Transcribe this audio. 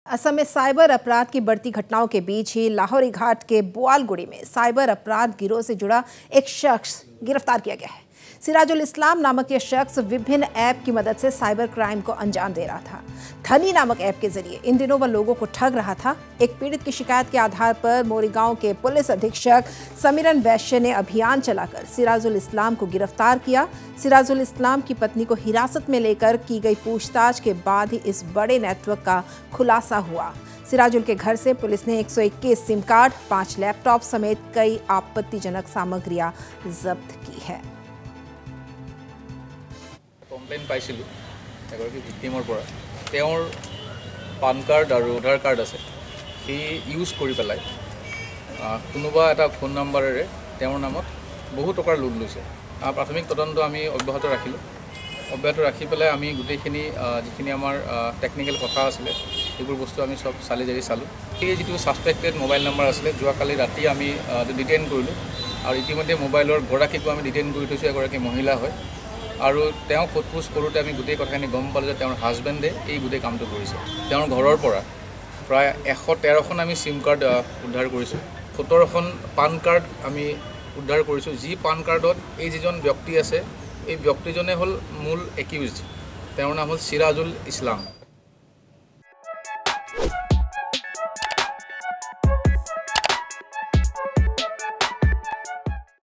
असम में साइबर अपराध की बढ़ती घटनाओं के बीच ही लाहौरी घाट के बोआलगुड़ी में साइबर अपराध गिरोह से जुड़ा एक शख्स गिरफ्तार किया गया है। सिराजुल इस्लाम नामक यह शख्स विभिन्न ऐप की मदद से साइबर क्राइम को अंजाम दे रहा था। धनी नामक ऐप के जरिए इन दिनों वह लोगों को ठग रहा था। एक पीड़ित की शिकायत के आधार पर मोरीगांव के पुलिस अधीक्षक समीरन वैश्य ने अभियान चलाकर सिराजुल इस्लाम को गिरफ्तार किया। सिराजुल इस्लाम की पत्नी को हिरासत में लेकर की गई पूछताछ के बाद ही इस बड़े नेटवर्क का खुलासा हुआ। सिराजुल के घर से पुलिस ने 121 सिम कार्ड, 5 लैपटॉप समेत कई आपत्तिजनक सामग्रियां जब्त की है। कम्प्लेन पाइছিলোঁ এগৰাকী ভিক্টিমৰ পৰা তেওঁৰ পান কাৰ্ড আৰু আধাৰ কাৰ্ড আছে সেই ইউজ কৰি পেলাই কোনোবা এটা ফোন নম্বৰেৰে তেওঁৰ নামত বহু টকাৰ লোন লৈছে। প্ৰাথমিক তদন্ত আমি অব্যাহত ৰাখিলোঁ। অব্যাহত ৰাখি পেলাই আমি গোটেইখিনি যিখিনি আমাৰ টেকনিকেল কথা আছিলে এইবোৰ বস্তু আমি সব চালি জাৰি চালোঁ। এই যিটো সাসপেক্টেড মোবাইল নম্বৰ আছিলে যোৱাকালি ৰাতি আমি ডিটেইন কৰিলোঁ আৰু ইতিমধ্যে মোবাইলৰ গৰাকীকো আমি ডিটেইন কৰি থৈছোঁ। এগৰাকী মহিলা হয় আৰু তেওঁ সোধপোছ কৰোঁতে আমি গোটেই কথাখিনি গম পালোঁ যে তেওঁৰ হাজবেণ্ডে এই গোটেই কামটো কৰিছে। তেওঁৰ ঘৰৰ পৰা প্ৰায় 113খন আমি সিম কাৰ্ড উদ্ধাৰ কৰিছোঁ, 17খন পান কাৰ্ড আমি উদ্ধাৰ কৰিছোঁ। যি পান কাৰ্ডত এই যিজন ব্যক্তি আছে এই ব্যক্তিজনে হ'ল মূল একিউজড। তেওঁৰ নাম হ'ল সিৰাজুল ইছলাম।